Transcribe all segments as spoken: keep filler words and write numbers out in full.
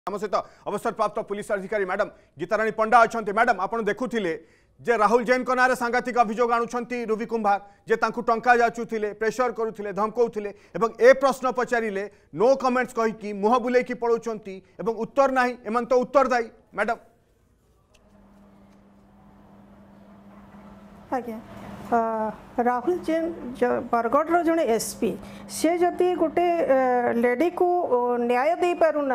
आम सहित अवसर प्राप्त पुलिस अधिकारी मैडम गीताराणी पंडा अच्छा मैडम आप देखुले जे राहुल जैन को नारे सांघातिक अभियोग आणुंट रुबी कुंभार जे तांकु टंका जाचुले प्रेशर करुले धमकाउले ए प्रश्न पचारे नो कमेंट्स कहीकि मुह बुलेकी पलाउंट उत्तर ना एम तो उत्तरदायी मैडम आज्ञा राहुल जैन बरगढ़ जड़े एसपी सी जदि गोटे लेडी को न्याय दे पारना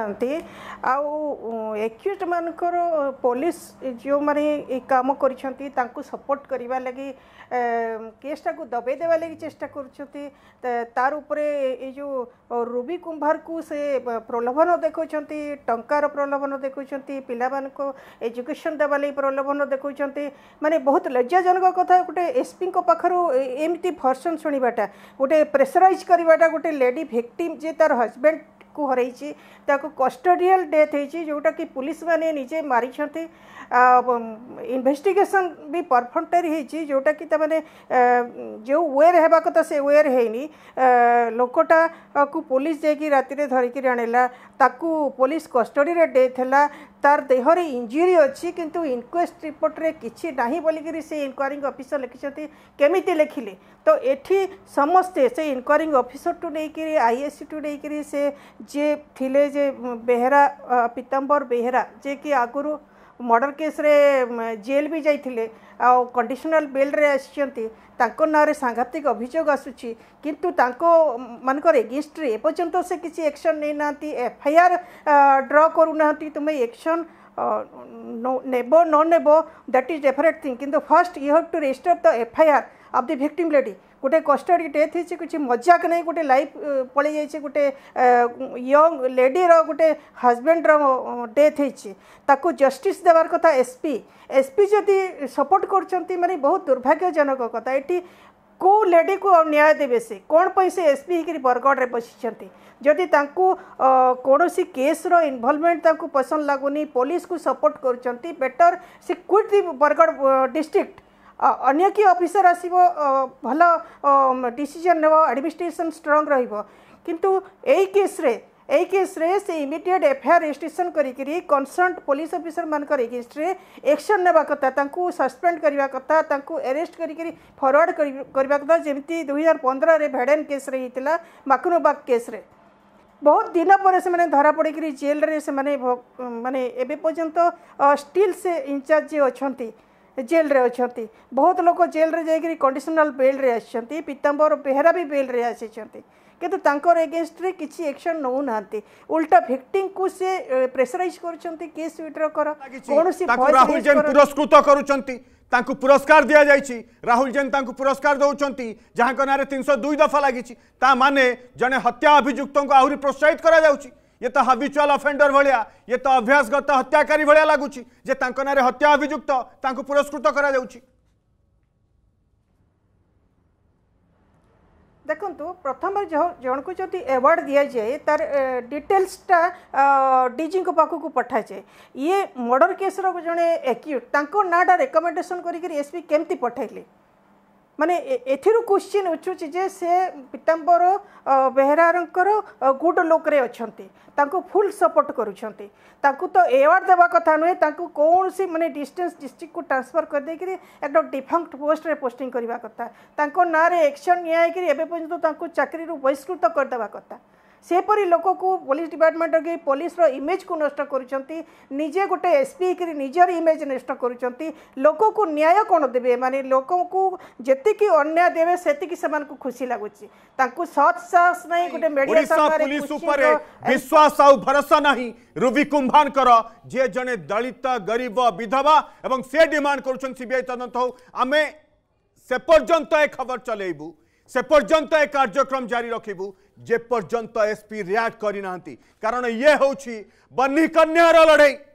एक्यूज मानकर पुलिस जो माने काम कर सपोर्ट करने लगी केसटा को दबे देवा लगी चेष्टा कर उपरे जो रुबी कुंभार को से प्रलोभन देखा टंकार प्रलोभन देखा पिला को एजुकेशन देवा लगी प्रलोभन देखा माने बहुत लज्जाजनक कथा गोटे एसपी पाखर एमती भर्सन शुणाटा गोटे प्रेसराइज करवाटा गोटे लेडी विक्टिम जे तार हजबैंड को हरई कस्टोडियल डेथ होती जोटा कि पुलिस माने निजे मारी इन्वेस्टिगेशन भी परफेक्टरी होती जोटा कि तमाने जो वेयर हेबा कथा से वेयर हैनी लोकटा को पुलिस जाकि राति धरिकी आणला ताकू पुलिस कस्टडी रे डेथ है तार देहरे इंजुरी अच्छी किंतु इनक्वेस्ट रिपोर्ट रे किछि नाही बोलिकी से इनक्वायरिंग ऑफिसर लिखिछथि केमिति लिखिले तो एठी समस्ते से इनक्वायरिंग ऑफिसर टू नहीं आईएससी टू नहीं से जे थिले जे बेहरा पीताम्बर बेहरा जे कि आगुरु मर्डर केस रे जेल भी जाइथिले आ कंडीशनल बेल रे आछियंती तांको नारे सांघातिक अभियोग आसुची किंतु तांको मानकर एगेंस्ट रे एपर्यंत से किसी एक्शन नै नांती एफआईआर ड्रॉ करू नांती तुमे एक्शन नेबो नो नेबो दैट इज डिफरेंट थिंग किंतु first you have to register the FIR of the victim lady गोटे कस्टडी डेथ होती कुछ मजाक नहीं गोटे लाइफ पलि जाइए गोटे यंग लेडी रो गोटे हजबैंड रो डेथ होती ताकू जस्टिस देवार कथा एसपी एसपी जदि सपोर्ट कर माने बहुत दुर्भाग्यजनक कथा ये को लेडी को न्याय देवे से कौन पर से एसपी होकर बरगढ़ में बसी जदि कौन सी केस रो इन्वॉल्वमेंट ताकू पसंद लगुनि पुलिस को सपोर्ट कर बेटर से क्विट दी बरगढ़ डिस्ट्रिक्ट अन्य कि ऑफिसर आसीबो भल डिसीजन नेबो एडमिनिस्ट्रेशन स्ट्रांग रहिबो किंतु एई केस रे एई केस रे से इमीडिएट एफआईआर रजिस्ट्रेशन करिकरी कंसर्न पुलिस ऑफिसर मानकर एगेंस्ट रे एक्शन नेबा कथा तांकू सस्पेंड करबा कथा तांकू अरेस्ट करिकरी फॉरवर्ड करबा कथा जेमती दो हज़ार पंद्रह रे भेडेन केस रे हितला माकुनोबाग केस रे बहुत दिन पर से माने धरा पड़िकरी जेल रे से माने माने एबे पर्यंत स्टिल से इंचार्ज जे अछंती जेल रे अछंती बहुत लोग जेल रे जाइकरी कंडीशनल बेल रे आछंती पीताम्बर बेहरा भी बेल रे आछंती किंतु तांकर एगेंस्ट रे किछि एक्शन नौ नांती उल्टा विक्टिम को से प्रेशराइज करछंती केस विड्रॉ कर कोनोसी राहुल जैन पुरस्कृत करूछंती तांकु पुरस्कार दिया जाइछि राहुल जैन तांकु पुरस्कार दउछंती जहां को नारे तीन सौ दो दफा लागिछि ता माने जने हत्या अभियुक्तों को आहुरी प्रोत्साहित करा जाउछि ये तो हाबिचुआल अफेंडर भाया ये तो अभ्यासगत हत्याकारी भाया लगुच जे तांको नारे हत्या अभियुक्त तांको पुरस्कृत करा जाउछि देखंतु प्रथम जन को जदि अवार्ड दिया जाए तार डिटेल्सटा डीजी को पाखु को पठा जाए ये मर्डर केस रो जने एक्यूट तांको नाडा रिकमेंडेशन करी एसपी केमती पठाइले माने एथिरु क्वेश्चन उठुची जे से पीताम्बर बेहरारंकर गुड लोक रे अछंती तांको फुल सपोर्ट करूछंती तांको तो अवार्ड देवा कथा नुहे तांको कौन सी माने डिस्टेंस डिस्ट्रिक्ट को ट्रांसफर कर दे कि एकदम डिफंक्ट पोस्ट रे पोस्टिंग करबा कथा तांको नारे एक्शन निया कि एबे पर्यंत तांको चाकरी रु बहिष्कृत कर देवा कथा सेपरी लोक को पुलिस डिपार्टमेंट के पुलिस रो इमेज को नष्ट करुचंती निजे गोटे एसपी करी निजर इमेज नष्ट करुचंती लोक को न्याय कोन देबे माने लोक को जेति की अन्याय देबे सेति की समान को खुशी लागुची तांको सच साहस नहीं गोटे मीडिया सरकार पुलिस ऊपर विश्वास आ भरोसा नहीं रुबी कुंभार कर जे जने दलित गरीब विधवा एवं से डिमांड करुछन सीबीआई तदंत हो आमे से पर्यंत ए खबर चलेबू से पर्यंत ए कार्यक्रम जारी रखिबू जे पर्यंत एसपी रिएक्ट करी नांती कारण ये होची बन्नी कन्यार लड़ाई।